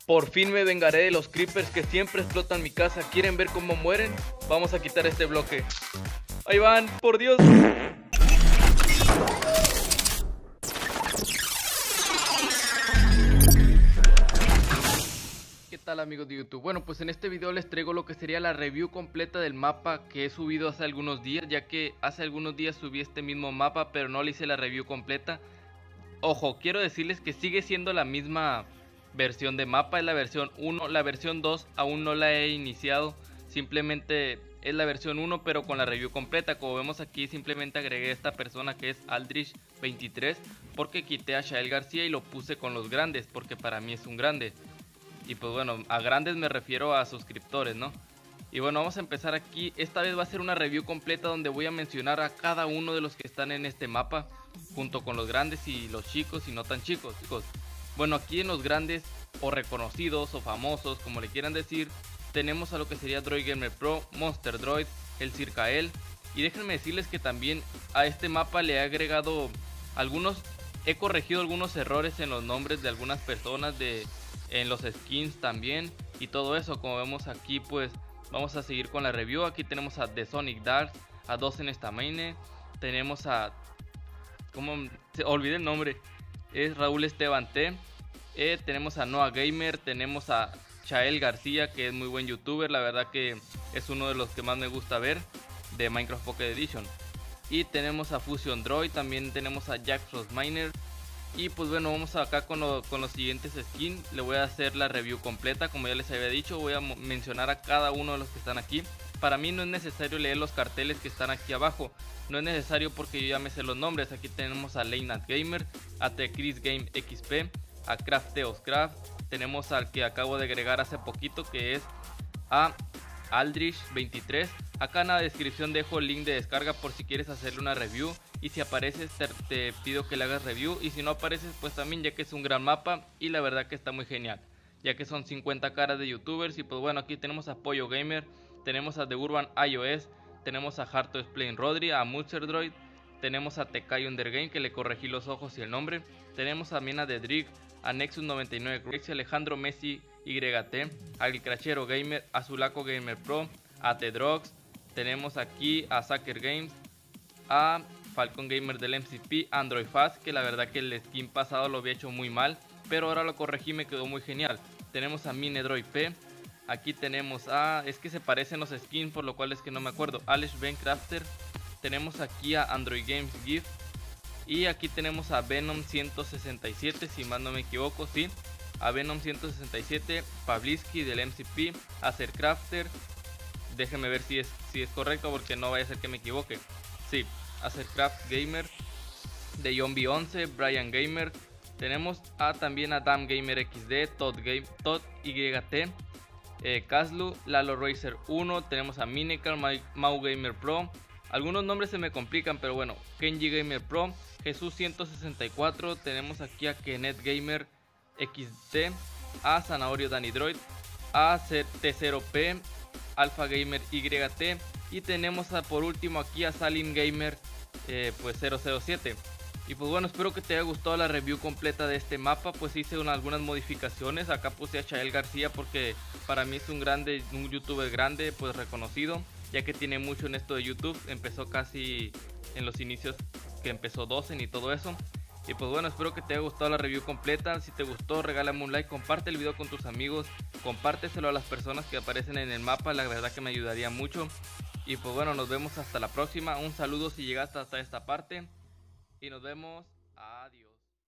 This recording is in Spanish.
Por fin me vengaré de los creepers que siempre explotan mi casa. ¿Quieren ver cómo mueren? Vamos a quitar este bloque. Ahí van, por Dios. ¿Qué tal, amigos de YouTube? Bueno, pues en este video les traigo lo que sería la review completa del mapa que he subido hace algunos días, ya que hace algunos días subí este mismo mapa, pero no le hice la review completa. Ojo, quiero decirles que sigue siendo la misma versión de mapa, es la versión 1, la versión 2 aún no la he iniciado, simplemente es la versión 1 pero con la review completa. Como vemos aquí, simplemente agregué a esta persona que es Aldrich23 porque quité a Shael García y lo puse con los grandes porque para mí es un grande. Y pues bueno, a grandes me refiero a suscriptores, ¿no? Y bueno, vamos a empezar aquí. Esta vez va a ser una review completa donde voy a mencionar a cada uno de los que están en este mapa, junto con los grandes y los chicos y no tan chicos. Bueno, aquí en los grandes o reconocidos o famosos, como le quieran decir, tenemos a lo que sería Droid Gamer Pro, Monster Droid, el Circael. Y déjenme decirles que también a este mapa le he agregado he corregido algunos errores en los nombres de algunas personas, en los skins también y todo eso. Como vemos aquí, pues vamos a seguir con la review. Aquí tenemos a The Sonic Dark, a Dosen Stamine, tenemos a... ¿cómo se olvidé el nombre? Es Raúl Esteban T. Tenemos a Noah Gamer, tenemos a Shael García, que es muy buen youtuber, la verdad que es uno de los que más me gusta ver de Minecraft Pocket Edition. Y tenemos a Fusion Droid, también tenemos a Jack Frost Miner. Y pues bueno, vamos acá con los siguientes skins. Le voy a hacer la review completa, como ya les había dicho. Voy a mencionar a cada uno de los que están aquí. Para mí no es necesario leer los carteles que están aquí abajo. No es necesario porque yo ya me sé los nombres. Aquí tenemos a Leinat Gamer, a The Chris Game XP, a Crafteos Craft. Tenemos al que acabo de agregar hace poquito, que es a Aldrich23. Acá en la descripción dejo el link de descarga por si quieres hacerle una review. Y si apareces te pido que le hagas review. Y si no apareces pues también, ya que es un gran mapa y la verdad que está muy genial, ya que son 50 caras de youtubers. Y pues bueno, aquí tenemos a Pollo Gamer, tenemos a The Urban iOS, tenemos a Harto Explain Rodri, a Monster Droid, tenemos a Tekai Undergame, que le corregí los ojos y el nombre. Tenemos también a The Drick, a Nexus 99 Grex, Alejandro Messi YT, a El Crachero Gamer, a Zulaco Gamer Pro, a The Drogs. Tenemos aquí a Sucker Games, a Falcon Gamer del MCP, Android Fast, que la verdad que el skin pasado lo había hecho muy mal, pero ahora lo corregí y me quedó muy genial. Tenemos a Minedroid P, aquí tenemos a... es que se parecen los skins por lo cual es que no me acuerdo, Alex Ben Crafter. Tenemos aquí a Android Games Gift. Y aquí tenemos a Venom 167, si más no me equivoco, sí. A Venom 167, Pavlisky del MCP, Acer Crafter. Déjenme ver si es correcto porque no vaya a ser que me equivoque. Sí, Acercraft Gamer, de Zombie 11, Brian Gamer. Tenemos también a Dam Gamer XD, Todd YT, Kazlu, Lalo Racer 1. Tenemos a Minical, Mau Gamer Pro. Algunos nombres se me complican, pero bueno. Kenji Gamer Pro, Jesús 164. Tenemos aquí a Kenneth Gamer XD, a Zanahorio Danny Droid, a T0P, Alpha Gamer YT. Y tenemos por último aquí a Salim Gamer pues 007. Y pues bueno, espero que te haya gustado la review completa de este mapa. Pues hice algunas modificaciones. Acá puse a Shael García porque para mí es un youtuber grande, pues reconocido, ya que tiene mucho en esto de YouTube. Empezó casi en los inicios que empezó Dosen y todo eso. Y pues bueno, espero que te haya gustado la review completa. Si te gustó, regálame un like, comparte el video con tus amigos, compárteselo a las personas que aparecen en el mapa, la verdad que me ayudaría mucho. Y pues bueno, nos vemos hasta la próxima. Un saludo si llegaste hasta esta parte y nos vemos. Adiós.